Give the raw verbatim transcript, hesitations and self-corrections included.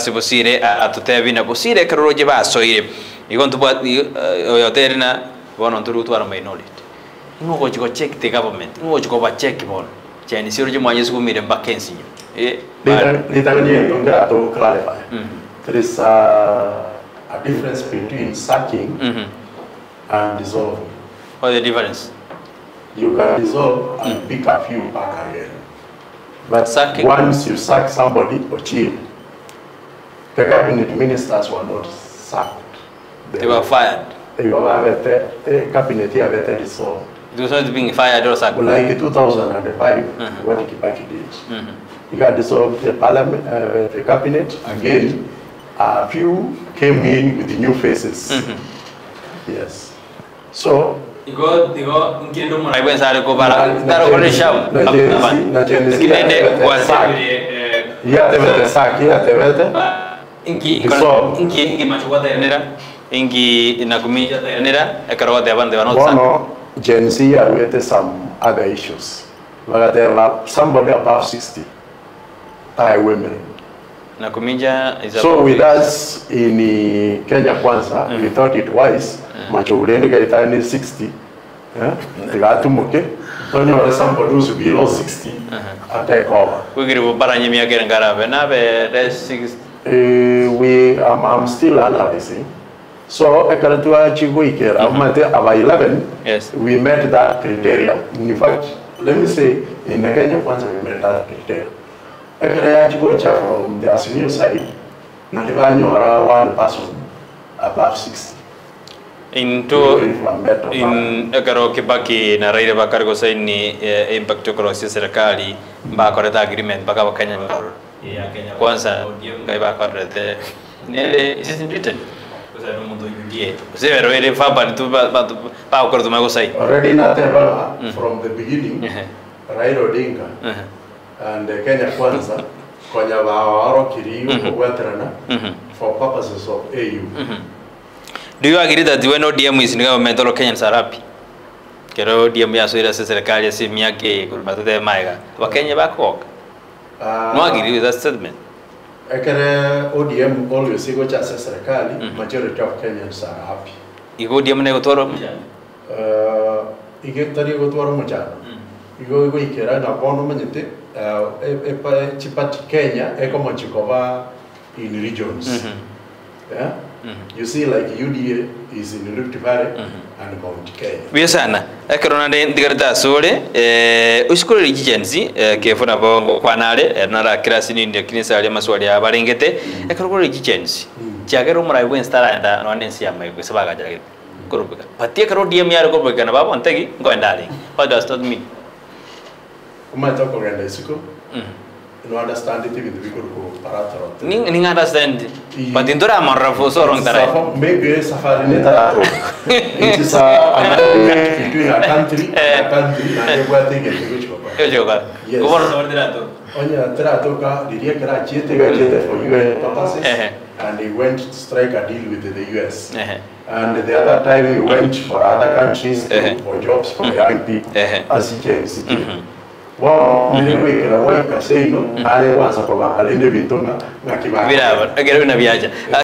Bosire atutebina Bosire karoroje basoire igontu bwa oyoterina bono nturu twara minority ngo chiko check the government ngo chiko ba check bon chani siro je mwanye sugumire mbakensi eh litangani tonga to clarify there is a, a difference between sacking mm -hmm. and dissolving. What is the difference? You can dissolve and mm. pick a few back again. But sacking, once you sack somebody or chill, the cabinet ministers were not sacked. They, they were fired. They were the cabinet here were dissolved. It was not being fired or sacked. Like in two thousand five, mm-hmm. when Kibaki did, mm-hmm. you got dissolved the parliament, uh, the cabinet again. A few came in with the new faces. Mm-hmm. Yes. So. Digo, digo, entiendo muy bien saber cómo para dar un show. Na Genesis. Ya te vete saki, ya te vete. Inki, inki, inki machuwa ternera, inki inakumija ternera, ekaro te abande banotsa. Bueno, Genesis ya vete some other issues. Like there are somebody above sixty, Thai women. Nakumija is so with us in Kenya Kwanza, mm. we thought it wise. Macho ulende kaita ni sixty, yeah. Tigatu muke. Don't know somebody who's below sixty. I take over. We give you para nyemi agere ngarabe na be that's sixty. We um, I'm still analyzing. So I can do a chiguike. I'm at about eleven. Yes. We met that criteria. In fact, let me say in Kenya Kwanza we met that criteria. I can chiguike from the Assinio side. Not even one person above sixty. Into in ekaro Kibaki na Raila bakargo saini impact cross serikali ba koreta agreement baka Kenya ya Kenya Kwanza ngai ba korete nele is written kusa no mundo yudie se vero ele faba tu ba ba korto mago sai already na tebala from the beginning Raila Odinga and Kenya Kwanza konya ba waro kiriyo kwetrana for purposes of A U. Do you agree that when O D M is in government, all Kenyans are happy? Kero O D M ya soira se serikali si miake kulbatu de maiga. Wa Kenya back walk. No agree with that statement. Ekere O D M always go cha se serikali, majority of Kenyans are happy. Igo O D M ne gotoro mjana. Uh, ige tari gotoro mjana. Igo igo ikera na bono manyete. Uh, e pa chipati Kenya eko machikova in regions. Yeah. Mm-hmm. You see, like U D A is in Rift Valley mm-hmm. and Mount Kenya. Biasana, ekarona de ndigarta sore, eh, uskole lijenzi, eh, kefuna bongo kwa nale, nara kirasi ni ndio kinisa ali maswali ya barengete, ekarona lijenzi. Jagero mura iwe instala enda nwanensi ya mai kusabaga jagero. Kurubuka. Patia karo D M yaro kurubuka na babo ntegi ngo ndali. What does that mean? Kuma toko ganda isuko. Mhm. No understand it with the people parataro. Ning ning understand. But in Dora Marrafo so wrong that maybe safari neta. It is a agreement between a country and a country and everything is which go. Yes. Governor Trato. Onya Trato ka diria que era chete ga chete for U N purposes. And he went to strike a deal with the U S. And the other time he went for other countries for jobs for the young people as he came. Wow, niliwe kila waka seno ale waza kwa ale ndio vitona na kibaya. Bila, agero na viaja.